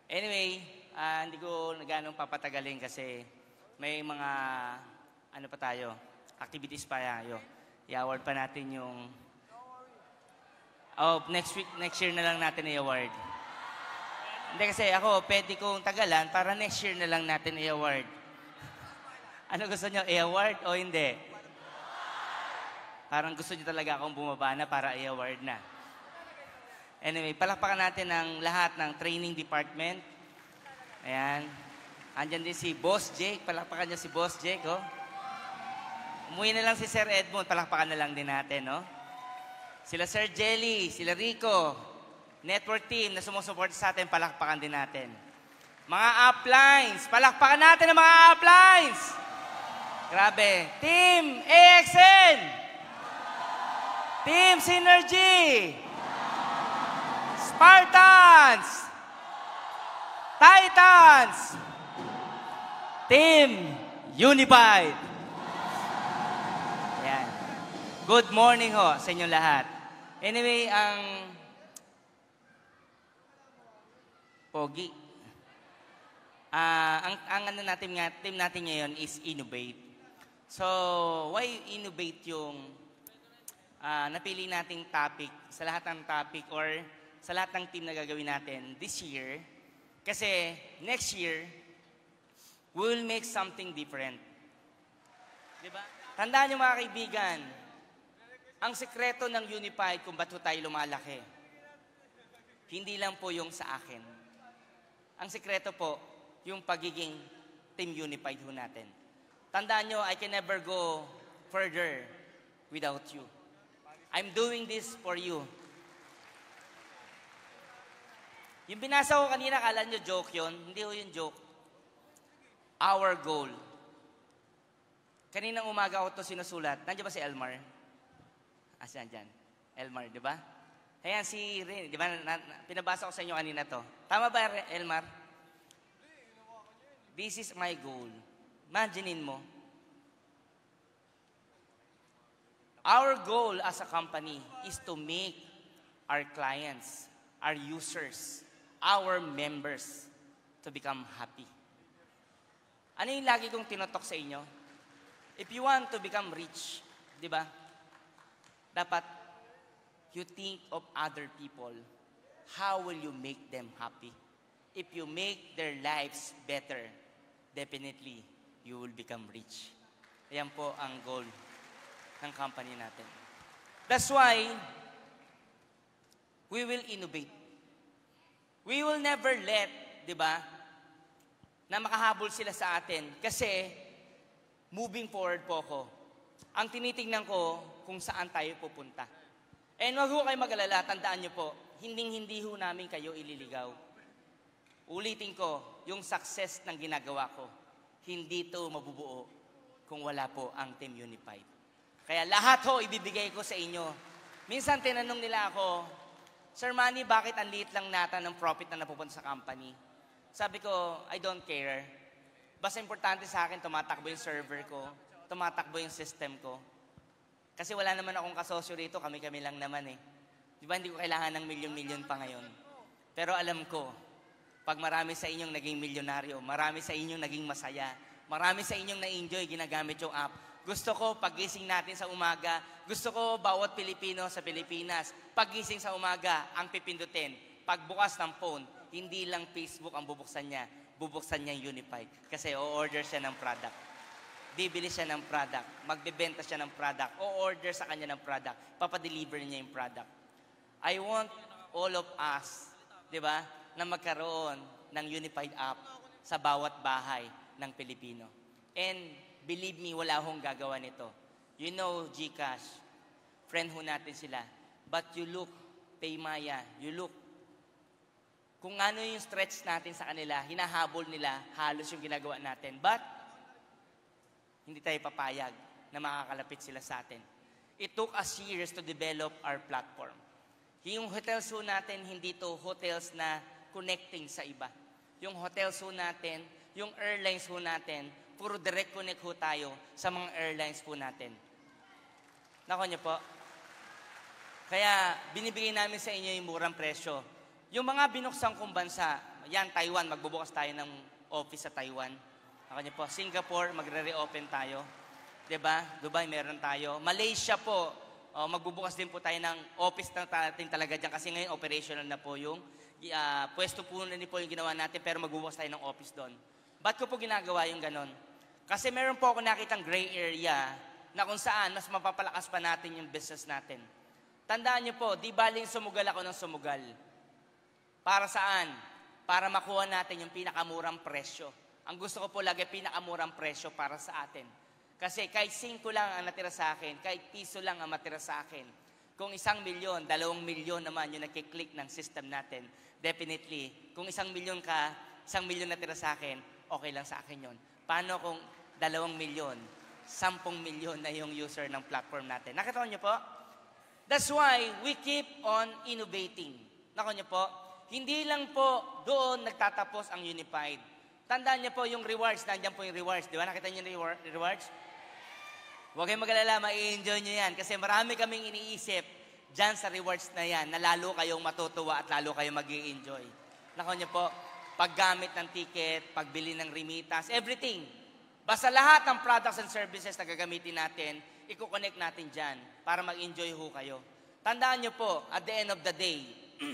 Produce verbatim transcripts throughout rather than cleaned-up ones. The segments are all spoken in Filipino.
Anyway, ah, hindi ko na ganong papatagalin kasi may mga, ano pa tayo, activities pa tayo. I-award pa natin yung, oh, next week, next year na lang natin i-award. Hindi kasi ako, pwede kong tagalan para next year na lang natin i-award. Ano gusto nyo, i-award o hindi? Parang gusto nyo talaga akong bumaba na para i-award na. Anyway, palakpakan natin ang lahat ng training department. Ayan. Andyan din si Boss Jake. Palakpakan niya si Boss Jake, oh. Umuwi na lang si Sir Edmond. Palakpakan na lang din natin, no? Sila Sir Jelly, sila Rico, network team na sumusuporta sa atin, palakpakan din natin. Mga uplines, palakpakan natin ang mga uplines! Grabe. Team A X N! Team Synergy! Spartans! Titans! Team Unified! Ayan. Good morning ho sa inyong lahat. Anyway, ang Pogi. Uh, ang ang ano natin nga, team natin ngayon is innovate. So, why innovate yung uh, napili nating topic sa lahat ng topic or sa lahat ng team na gagawin natin this year? Kasi next year, we will make something different. Diba? Tandaan niyo mga kaibigan, ang sekreto ng Unified kung ba't tayo lumalaki, hindi lang po yung sa akin. Ang sekreto po, yung pagiging Team Unified ho natin. Tandaan nyo, I can never go further without you. I'm doing this for you. Yung binasa ko kanina, kala nyo joke yun. Hindi ho yung joke. Our goal. Kaninang umaga ako ito sinusulat. Nandiyan ba si Elmar? Asan dyan? Elmar, di ba? Ayan, si Rin, di ba? Na, na, pinabasa ko sa inyo kanina to. Tama ba, Elmar? This is my goal. Imaginein mo. Our goal as a company is to make our clients, our users, our members to become happy. Ano yung lagi kong tinotok sa inyo? If you want to become rich, di ba? Dapat you think of other people. How will you make them happy? If you make their lives better, definitely you will become rich. Ayan po ang goal ng company natin. That's why we will innovate. We will never let, di ba, na makahabol sila sa atin. Kasi, moving forward po ako. Ang tinitingnan ko kung saan tayo pupunta. And wag ho kayo mag-alala, tandaan nyo po, hinding-hindi ho namin kayo ililigaw. Ulitin ko, yung success ng ginagawa ko, hindi to mabubuo kung wala po ang Team Unified. Kaya lahat ho, ibibigay ko sa inyo. Minsan tinanong nila ako, Sir Manny, bakit ang liit lang nata ng profit na napupunta sa company? Sabi ko, I don't care. Basta importante sa akin, tumatakbo yung server ko, tumatakbo yung system ko. Kasi wala naman akong kasosyo rito, kami-kami lang naman eh. Di ba, hindi ko kailangan ng milyon-milyon pa ngayon. Pero alam ko, pag marami sa inyong naging milyonaryo, marami sa inyong naging masaya, marami sa inyong na-enjoy ginagamit yung app, gusto ko pagising natin sa umaga, gusto ko bawat Pilipino sa Pilipinas, pagising sa umaga, ang pipindutin, pagbukas ng phone, hindi lang Facebook ang bubuksan niya, bubuksan niya yung Unified. Kasi o-order siya ng product. Bibili siya ng product, magbebenta siya ng product, o-order sa kanya ng product, papadeliver niya yung product. I want all of us, di ba, na magkaroon ng Unified app sa bawat bahay ng Pilipino. And believe me, wala akong gagawa nito. You know, GCash, friend ho natin sila. But you look, Paymaya, you look, kung ano yung stretch natin sa kanila, hinahabol nila, halos yung ginagawa natin. But, hindi tayo papayag na makakalapit sila sa atin. It took us years to develop our platform. Yung hotels ho natin, hindi to hotels na connecting sa iba. Yung hotels ho natin, yung airlines ho natin, puro direct connect ho tayo sa mga airlines po natin. Nako niyo po. Kaya binibigay namin sa inyo yung murang presyo. Yung mga binuksan kong bansa, yan, Taiwan, magbubukas tayo ng office sa Taiwan. Ako niyo po, Singapore, magre-reopen tayo. Diba? Dubai, meron tayo. Malaysia po, oh, magbubukas din po tayo ng office na natin talaga dyan kasi ngayon operational na po yung uh, pwesto po na po yung ginawa natin pero magbubukas tayo ng office doon. Ba't ko po ginagawa yung ganon? Kasi meron po ako nakitang gray area na kung saan mas mapapalakas pa natin yung business natin. Tandaan niyo po, di baling sumugal ako ng sumugal. Para saan? Para makuha natin yung pinakamurang presyo. Ang gusto ko po lagi, pinakamurang presyo para sa atin. Kasi kahit singko lang ang natira sa akin, kahit piso lang ang matira sa akin, kung isang milyon, dalawang milyon naman yung nakiklik ng system natin, definitely, kung isang milyon ka, isang milyon natira sa akin, okay lang sa akin yon. Paano kung dalawang milyon, sampung milyon na yung user ng platform natin? Nakita niyo po? That's why we keep on innovating. Nakita niyo po? Hindi lang po doon nagtatapos ang Unified. Tandaan niyo po yung rewards, nandiyan po yung rewards. Di ba? Nakita niyo yung rewards? Huwag kayong mag-alala, ma-i-enjoy nyo yan. Kasi marami kaming iniisip dyan sa rewards na yan na lalo kayong matutuwa at lalo kayong mag-i-enjoy. Nako nyo po, paggamit ng ticket, pagbili ng remittance, everything. Basta lahat ng products and services na gagamitin natin, i-connect natin dyan para mag-enjoy ho kayo. Tandaan nyo po, at the end of the day,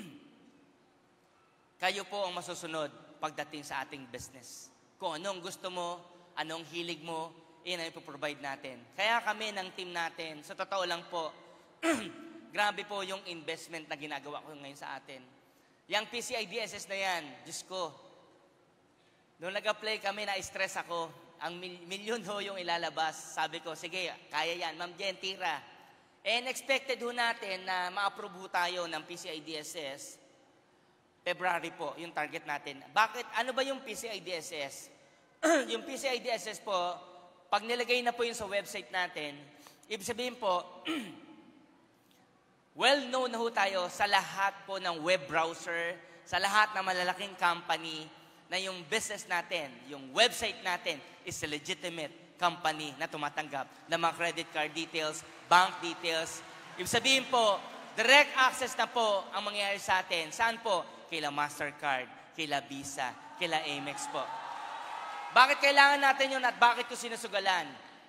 kayo po ang masusunod pagdating sa ating business. Kung anong gusto mo, anong hilig mo, yun ang ipoprovide natin. Kaya kami ng team natin, sa totoo lang po, grabe po yung investment na ginagawa ko ngayon sa atin. Yang P C I D S S na yan, Diyos ko, nung nag-apply kami, na-stress ako. Ang mil- milyon ho yung ilalabas. Sabi ko, sige, kaya yan. Ma'am Jen, tira. And expected ho natin na ma-approve ho tayo ng P C I D S S. February po, yung target natin. Bakit? Ano ba yung P C I D S S? Yung P C I D S S po, pag nilagay na po yun sa website natin, ibig sabihin po, well-known na ho tayo sa lahat po ng web browser, sa lahat ng malalaking company, na yung business natin, yung website natin, is a legitimate company na tumatanggap ng mga credit card details, bank details. Ibig sabihin po, direct access na po ang mangyayari sa atin. Saan po? Kila Mastercard, kila Visa, kila Amex po. Bakit kailangan natin yun at bakit ko sinusugalan?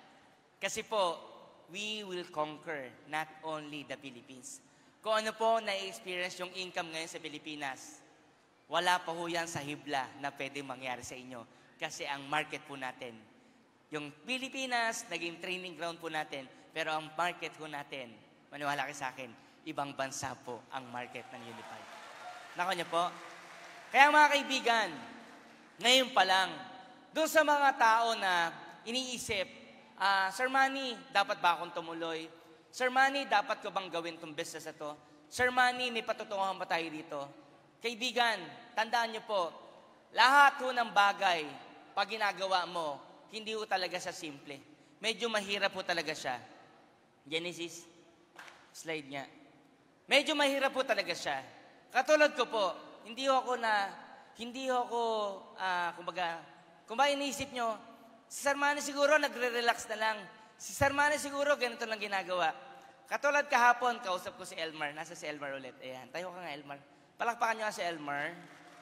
Kasi po, we will conquer not only the Philippines. Kung ano po na-experience yung income ngayon sa Pilipinas, wala pa ho yan sa hibla na pwedeng mangyari sa inyo. Kasi ang market po natin, yung Pilipinas, naging training ground po natin, pero ang market po natin, maniwala kayo sa akin, ibang bansa po ang market ng Unified. Nako niyo po? Kaya mga kaibigan, ngayon pa lang, doon sa mga tao na iniisip, uh, Sir Manny, dapat ba akong tumuloy? Sir Manny, dapat ko bang gawin itong business na to? Sir Manny, may patutunguhan ba tayo dito? Kaibigan, tandaan niyo po, lahat ho ng bagay, pag ginagawa mo, hindi ho talaga siya simple. Medyo mahirap po talaga siya. Genesis, slide niya. Medyo mahirap po talaga siya. Katulad ko po, hindi ho ako na, hindi ho ako, uh, kumbaga, kung ba iniisip nyo, si Sir Manny siguro nagre-relax na lang. Si Sir Manny siguro ganito lang ginagawa. Katulad kahapon, kausap ko si Elmar. Nasa si Elmar ulit. Ayan, tayo ka nga Elmar. Palakpakan nyo nga si Elmar.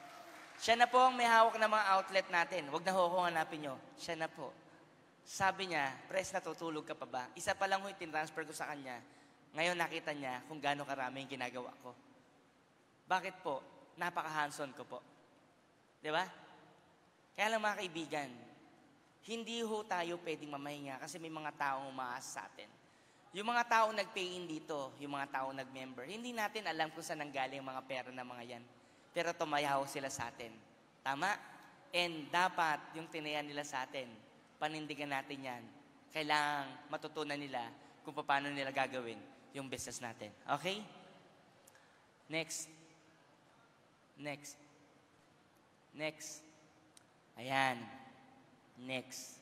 Siya na po ang may hawak ng mga outlet natin. Huwag na ho kung hanapin nyo. Siya na po. Sabi niya, Pres, natutulog ka pa ba? Isa pa lang ho itinransfer ko sa kanya. Ngayon nakita niya kung gaano karami yung ginagawa ko. Bakit po? Napaka-hands-on ko po. Di ba? Kaya lang mga kaibigan, hindi ho tayo pwedeng mamahinga kasi may mga taong umaasa sa atin. Yung mga taong nag-pay-in dito, yung mga taong nag-member, hindi natin alam kung saan nanggaling yung mga pera ng mga yan. Pero tumayaw sila sa atin. Tama? And dapat yung tinayan nila sa atin, panindigan natin yan. Kailangang matutunan nila kung paano nila gagawin yung business natin. Okay? Next. Next. Next. Ayan. Next.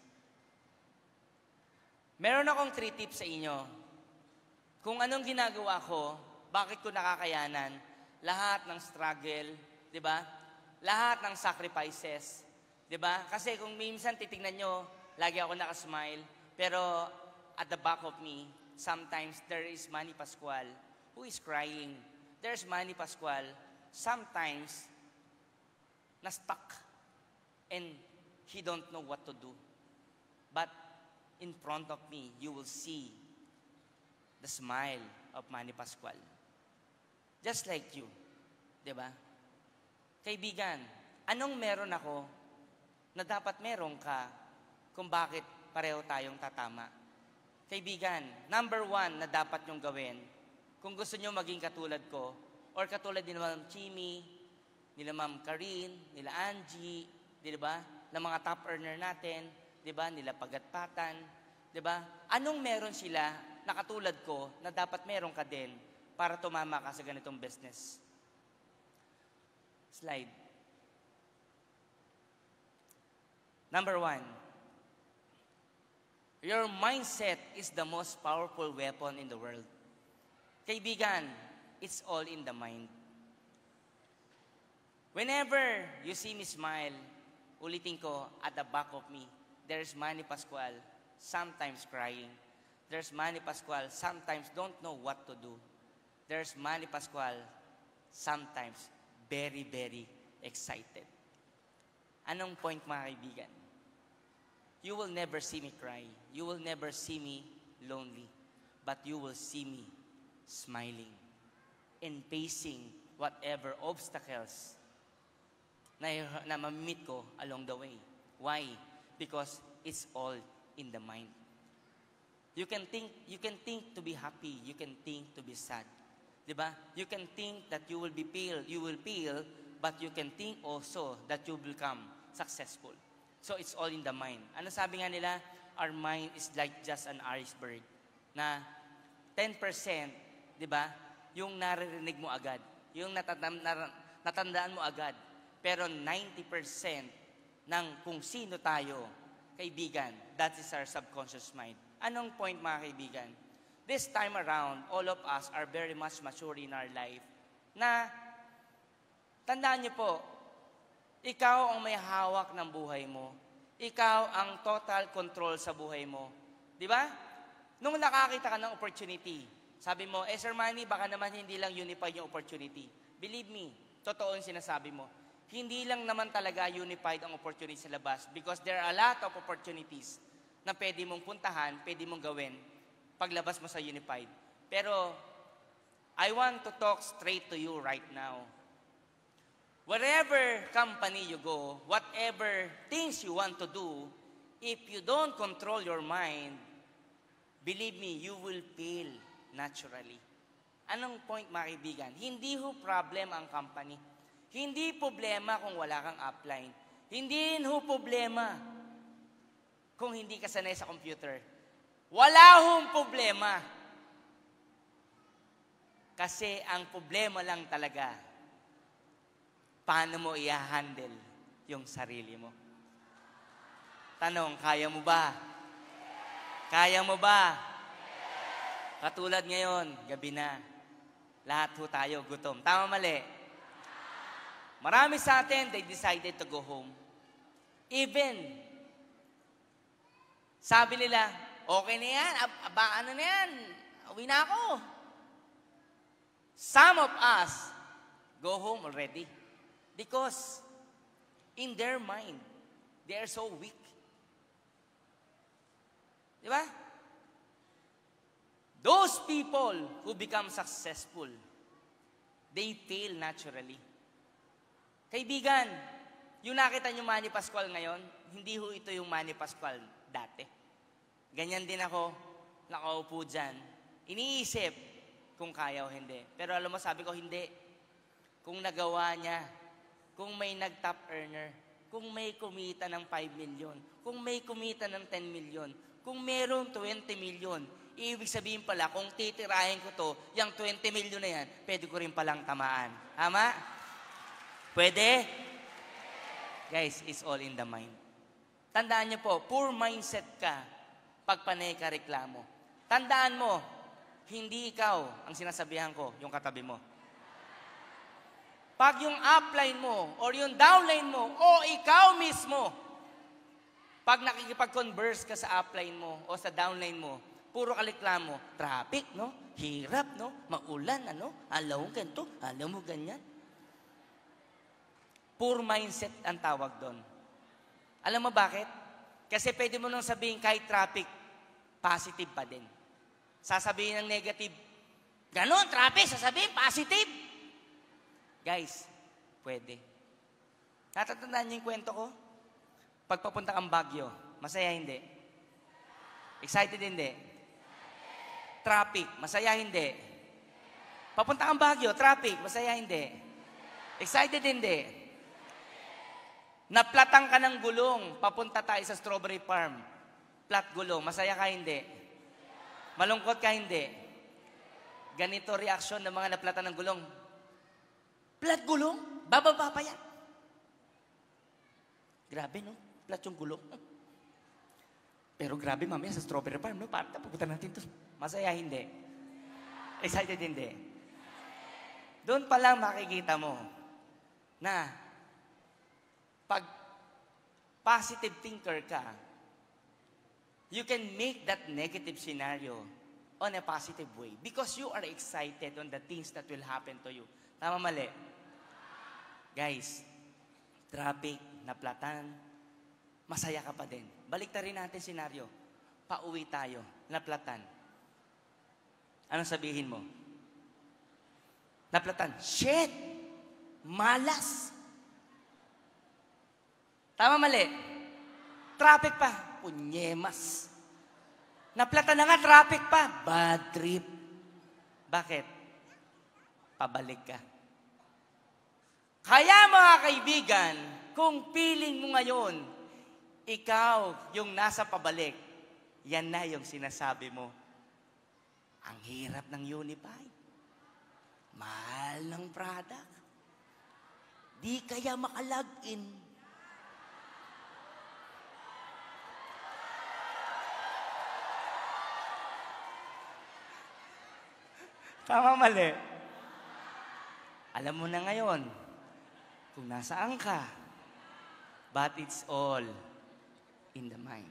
Meron akong three tips sa inyo. Kung anong ginagawa ko, bakit ko nakakayanan, lahat ng struggle, di ba? Lahat ng sacrifices, di ba? Kasi kung minsan titignan nyo, lagi ako nakasmile, pero at the back of me, sometimes there is Manny Pascual who is crying. There's Manny Pascual. Sometimes, na stuck and he don't know what to do. But in front of me, you will see the smile of Manny Pascual. Just like you. Diba? Kaibigan, anong meron ako na dapat meron ka kung bakit pareho tayong tatama? Kaibigan, number one na dapat nyong gawin, kung gusto nyo maging katulad ko, or katulad ni Ma'am Chimmy, nila Ma'am Karine, nila Angie, di ba? Na mga top earner natin, di ba? Nila Pagatpatan, di ba? Anong meron sila na katulad ko na dapat meron ka din para tumama ka sa ganitong business? Slide. Number one, your mindset is the most powerful weapon in the world. Kaibigan, it's all in the mind. Whenever you see me smile, ulitin ko, at the back of me, there's Manny Pascual, sometimes crying. There's Manny Pascual, sometimes don't know what to do. There's Manny Pascual, sometimes very, very excited. Anong point, mga kaibigan? You will never see me cry. You will never see me lonely. But you will see me smiling and facing whatever obstacles na, na mamimit ko along the way. Why? Because it's all in the mind. You can think, you can think to be happy. You can think to be sad. Diba? You can think that you will be feel, you will feel, but you can think also that you will become successful. So it's all in the mind. Ano sabi nga nila? Our mind is like just an iceberg. Na ten percent, di ba? Yung naririnig mo agad. Yung natandaan, natandaan mo agad. Pero ninety percent ng kung sino tayo, kaibigan, that is our subconscious mind. Anong point, mga kaibigan? This time around, all of us are very much mature in our life. Na, tandaan niyo po, ikaw ang may hawak ng buhay mo. Ikaw ang total control sa buhay mo. Di ba? Nung nakakita ka ng opportunity, sabi mo, eh Sir Manny, baka naman hindi lang unified yung opportunity. Believe me, totoo yung sinasabi mo. Hindi lang naman talaga unified ang opportunity sa labas because there are a lot of opportunities na pwede mong puntahan, pwede mong gawin paglabas mo sa unified. Pero, I want to talk straight to you right now. Wherever company you go, whatever things you want to do, if you don't control your mind, believe me, you will fail naturally. Anong point, mga kaibigan? Hindi ho problem ang company. Hindi problema kung wala kang upline. Hindi ho problema kung hindi ka sanay sa computer. Wala hong problema. Kasi ang problema lang talaga, paano mo i-handle yung sarili mo? Tanong, kaya mo ba? Kaya mo ba? Katulad ngayon, gabi na. Lahat ho tayo gutom. Tama, mali? Marami sa atin, they decided to go home. Even, sabi nila, okay na yan, aba, ano na yan, uwi na ako. Some of us go home already because in their mind, they are so weak. Di ba? Those people who become successful, they fail naturally. Kaibigan, yung nakita nyo Manny Pascual ngayon, hindi ho ito yung Manny Pascual dati. Ganyan din ako, nakaupo dyan. Iniisip kung kaya o hindi. Pero alam mo, sabi ko, hindi. Kung nagawa niya, kung may nag-top earner, kung may kumita ng five million, kung may kumita ng ten million, kung meron twenty million, ibig sabihin pala, kung titirahin ko to, yung twenty million na yan, pwede ko rin palang tamaan. Tama? Pwede? Guys, it's all in the mind. Tandaan niyo po, poor mindset ka pag panay ka reklamo. Tandaan mo, hindi ikaw ang sinasabihan ko, yung katabi mo. Pag yung upline mo, or yung downline mo, o ikaw mismo, pag nakikipag-converse ka sa upline mo, o sa downline mo, puro ka reklamo, traffic, no? Hirap, no? Maulan, ano? Alam mo ganito, alam mo ganyan. Poor mindset ang tawag doon. Alam mo bakit? Kasi pwede mo nang sabihin kahit traffic, positive pa din. Sasabihin ng negative, ganon, traffic, sasabihin, positive. Guys, pwede. Natatandaan niyo yung kwento ko? Pagpapunta kang Baguio, masaya hindi? Excited hindi? Traffic, masaya hindi? Papunta kang Baguio, traffic, masaya hindi? Excited hindi? Naplatang ka ng gulong, papunta tayo sa strawberry farm. Plat gulong, masaya ka hindi? Malungkot ka hindi? Ganito reaksyon ng mga naplatan ng gulong. Plat gulong? Bababa pa yan. Grabe, no? Plat yung gulong. Pero grabe, mamaya sa strawberry farm, no? Paano pupunta natin to? Masaya hindi? Excited hindi? Doon pa lang makikita mo na pag positive thinker ka, you can make that negative scenario on a positive way because you are excited on the things that will happen to you. Tama, mali? Guys, traffic, naplatan, masaya ka pa din. Balik rin natin scenario. Pauwi tayo, naplatan. Anong sabihin mo? Naplatan, shit! Malas! Tama, mali? Traffic pa, punyemas. Naplatan na nga, traffic pa, bad trip. Bakit? Pabalik ka. Kaya mga kaibigan, kung feeling mo ngayon, ikaw yung nasa pabalik, yan na yung sinasabi mo. Ang hirap ng Unified. Mahal ng product. Di kaya makalagin. Tama, mali? Alam mo na ngayon kung nasaan ka. But it's all in the mind.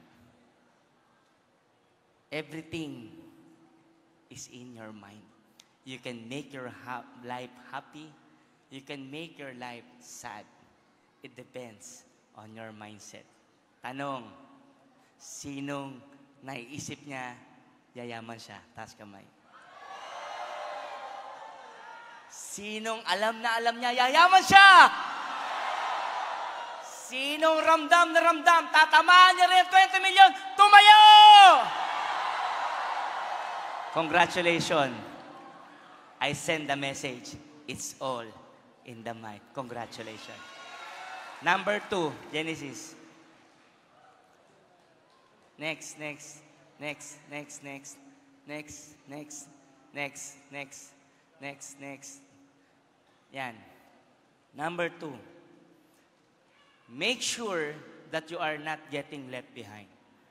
Everything is in your mind. You can make your ha- life happy. You can make your life sad. It depends on your mindset. Tanong, sinong naiisip niya, yayaman siya? Taas kamay. Sinong alam na alam niya, yayaman siya? Sinong ramdam na ramdam, tatamaan niya rin twenty million, tumayo! Congratulations. I send the message. It's all in the mind. Congratulations. Number two, Genesis. Next, next, next, next, next, next, next, next, next, next, next. Yan. Number two, make sure that you are not getting left behind.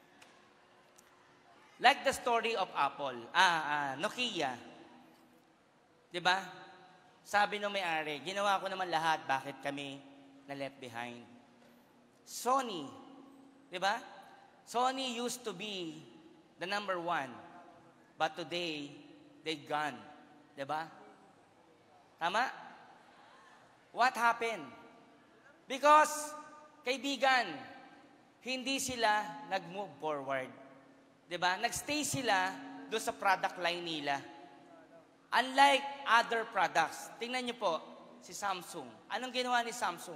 Like the story of Apple, ah, ah Nokia. Diba? Sabi nung may-ari, ginawa ko naman lahat, bakit kami na left behind? Sony, diba? Sony used to be the number one, but today, they gone. Diba? Tama? What happened? Because, kaibigan, hindi sila nag-move forward. Diba? Nag-stay sila doon sa product line nila. Unlike other products, tingnan niyo po, si Samsung. Anong ginawa ni Samsung?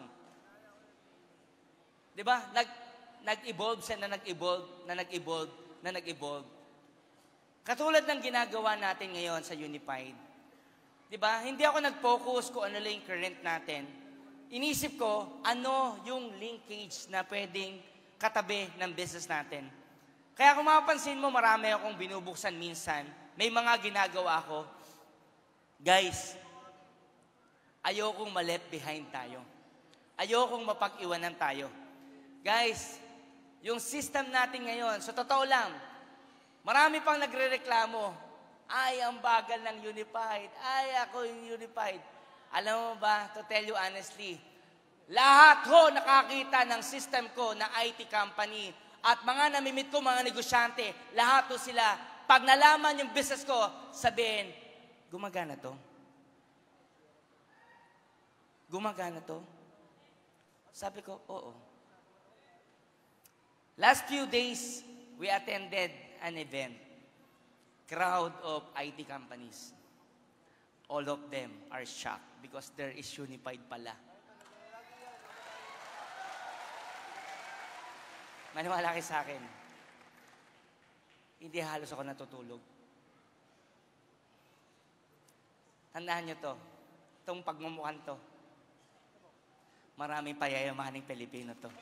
Diba? Nag, nag-evolve siya na nag-evolve, na nag-evolve, na nag-evolve. Katulad ng ginagawa natin ngayon sa Unified. Diba? Hindi ako nag-focus kung ano lang yung current natin. Inisip ko, ano yung linkage na pwedeng katabi ng business natin. Kaya kung mapapansin mo, marami akong binubuksan minsan. May mga ginagawa ako. Guys, ayokong ma-left behind tayo. Ayokong mapag-iwanan tayo. Guys, yung system natin ngayon, so totoo lang, marami pang nagre-reklamo, ay, ang bagal ng Unified. Ay, ako yung Unified. Alam mo ba, to tell you honestly, lahat ho nakakita ng system ko na I T company at mga namimit ko, mga negosyante, lahat ho sila, pag nalaman yung business ko, sabihin, gumagana to? Gumagana to? Sabi ko, oo. Last few days, we attended an event. Crowd of I T companies. All of them are shocked because there is unified pala. Maniwala kayo sa akin. Hindi halos ako natutulog. Tandaan nyo to. Itong pagmumukhan to. Maraming payayamaning Pilipino to.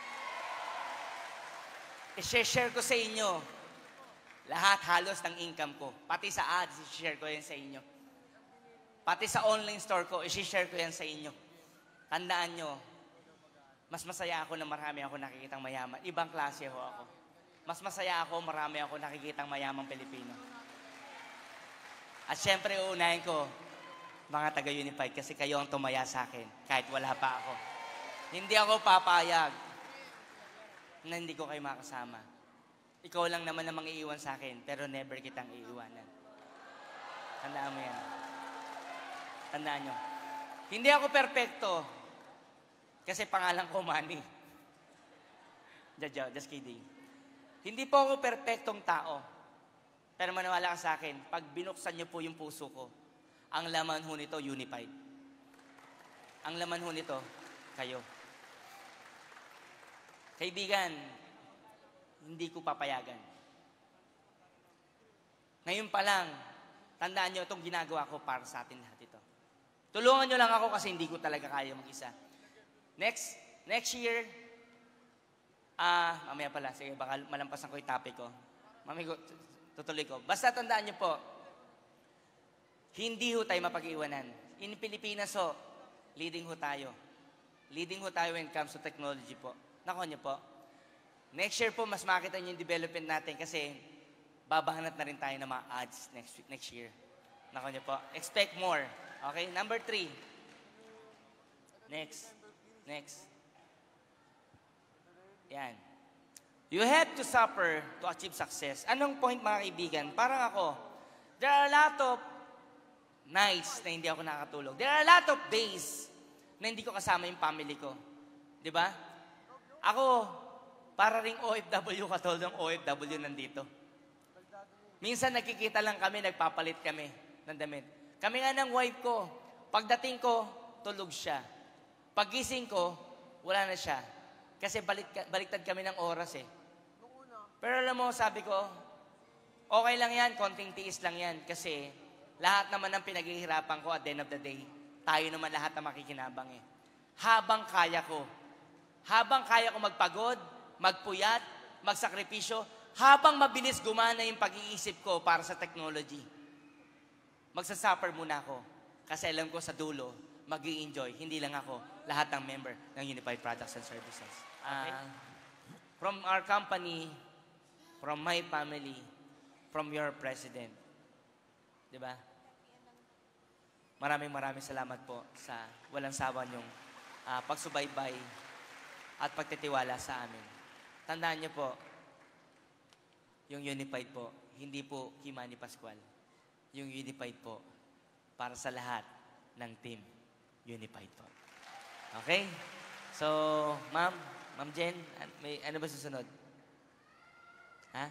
I-share ko sa inyo. Lahat halos ng income ko. Pati sa ads, i-share ko yan sa inyo. Pati sa online store ko, i-share ko yan sa inyo. Tandaan nyo, mas masaya ako na marami ako nakikitang mayaman. Ibang klase ho ako. Mas masaya ako, marami ako nakikitang mayamang Pilipino. At syempre, uunahin ko, mga taga-Unified, kasi kayo ang tumaya sa akin, kahit wala pa ako. Hindi ako papayag na hindi ko kayo makasama. Ikaw lang naman ang mang-iiwan sa akin, pero never kitang iiwanan. Tandaan mo yan. Tandaan nyo. Hindi ako perpekto, kasi pangalan ko Manny. Just kidding. Hindi po ako perpektong tao. Pero maniwala ka sa akin, pag binuksan nyo po yung puso ko, ang laman ho nito, Unified. Ang laman ho nito, kayo. Kaibigan, hindi ko papayagan. Ngayon pa lang, tandaan nyo itong ginagawa ko para sa atin lahat ito. Tulungan nyo lang ako kasi hindi ko talaga kaya mag-isa. Next, next year, ah, mamaya pala, sige, baka malampasan ko yung topic ko. Mamaya, tutuloy ko. Basta tandaan nyo po, hindi ho tayo mapag-iwanan. In Pilipinas ho, leading ho tayo. Leading ho tayo when it comes to technology po. Nakuha nyo po. Next year po, mas makita nyo yung development natin kasi babahanap na rin tayo ng mga ads next next year. Nakuha nyo po. Expect more. Okay? Number three. Next. Next. Yan. You have to suffer to achieve success. Anong point, mga kaibigan? Parang ako, there are a lot of nights na hindi ako nakakatulog. There are a lot of days na hindi ko kasama yung family ko. Di ba? Ako, para ring O F W katulad ng O F W nandito. Minsan nakikita lang kami, nagpapalit kami ng damit. Kami nga ng wife ko, pagdating ko, tulog siya. Paggising ko, wala na siya. Kasi balik, baliktad kami ng oras eh. Pero alam mo, sabi ko, okay lang yan, konting tiis lang yan. Kasi lahat naman ng pinaghihirapan ko at the end of the day, tayo naman lahat na makikinabang eh. Habang kaya ko, habang kaya ko magpagod, magpuyat, magsakripisyo, habang mabilis gumana yung pag-iisip ko para sa technology, magsasuffer muna ako. Kasi alam ko sa dulo, mag-i-enjoy, hindi lang ako, lahat ng member ng Unified Products and Services. Okay? Uh, from our company, from my family, from your president. Di ba? Maraming maraming salamat po sa walang sawa niyong uh, pagsubaybay at pagtitiwala sa amin. Tandaan niyo po, yung Unified po, hindi po kay Manny Pascual. Yung Unified po, para sa lahat ng team Unified po. Okay? So, ma'am, ma'am Jen, may ano ba susunod? Ha?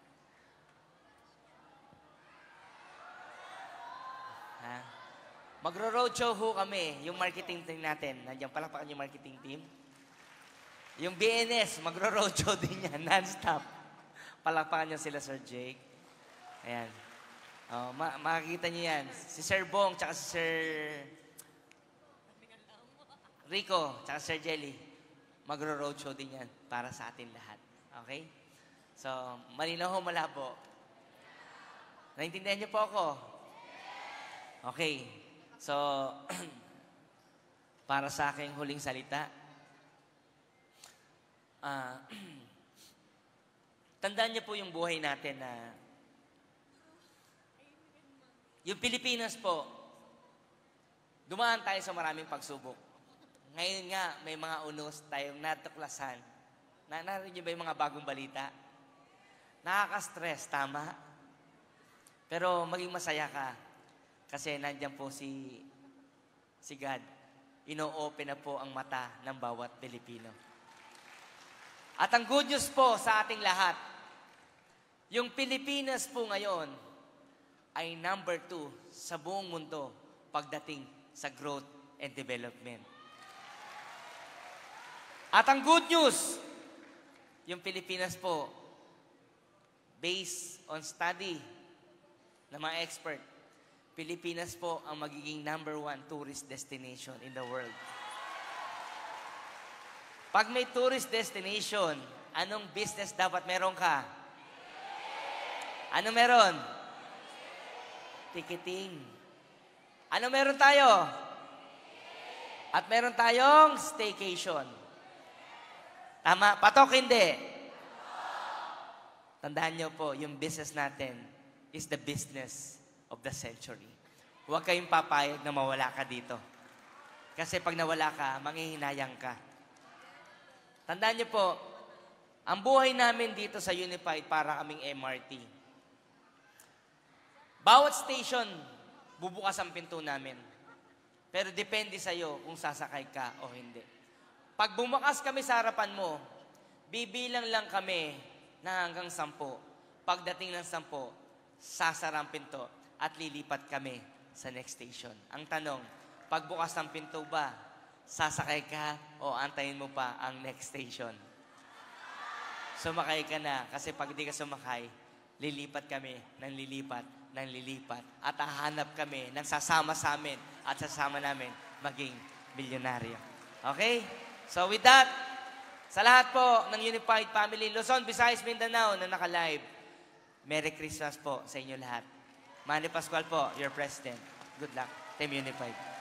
Ha? Magro-roadshow ho kami, yung marketing team natin. Nandiyan, palakpakan yung marketing team. Yung B N S, magro-roadshow din yan, non-stop. Palakpakan niyo sila, Sir Jake. Ayan. Oh, ma makikita niyo yan. Si Sir Bong, tsaka si Sir Rico, tsaka Sir Jelly. Magro-roadshow din yan para sa atin lahat. Okay? So, malinaw ho, malabo. Naintindihan niyo po ako? Okay. So, para sa aking huling salita, ah, uh, tandaan niyo po yung buhay natin na yung Pilipinas po, dumaan tayo sa maraming pagsubok. Ngayon nga, may mga unos tayong natuklasan. Na, narinig niyo ba yung mga bagong balita? Nakaka-stress, tama? Pero maging masaya ka. Kasi nandiyan po si, si God ino-open na po ang mata ng bawat Pilipino. At ang good news po sa ating lahat, yung Pilipinas po ngayon ay number two sa buong mundo pagdating sa growth and development. At ang good news, yung Pilipinas po, based on study ng mga expert, Pilipinas po ang magiging number one tourist destination in the world. Pag may tourist destination, anong business dapat meron ka? Ano meron? Ticketing. Ano meron tayo? At meron tayong staycation. Tama? Patok hindi? Tandaan nyo po, yung business natin is the business of the century. Huwag kayong papayag na mawala ka dito. Kasi pag nawala ka, manghihinayang ka. Tandaan nyo po, ang buhay namin dito sa Unified para kaming M R T. Bawat station, bubukas ang pinto namin. Pero depende sa'yo kung sasakay ka o hindi. Pag bumakas kami sa harapan mo, bibilang lang kami na hanggang sampo. Pagdating ng sampo, sasara ang pinto at lilipat kami sa next station. Ang tanong, pagbukas ng pinto ba, sasakay ka o antayin mo pa ang next station? Sumakay ka na kasi pag di ka sumakay, lilipat kami ng lilipat ng lilipat at hahanap kami ng sasama sa amin at sasama namin maging milyonaryo. Okay? So with that, sa lahat po ng Unified Family, Luzon, Visayas, Mindanao na naka-live, Merry Christmas po sa inyo lahat. Manny Pascual po, your President. Good luck. Team Unified.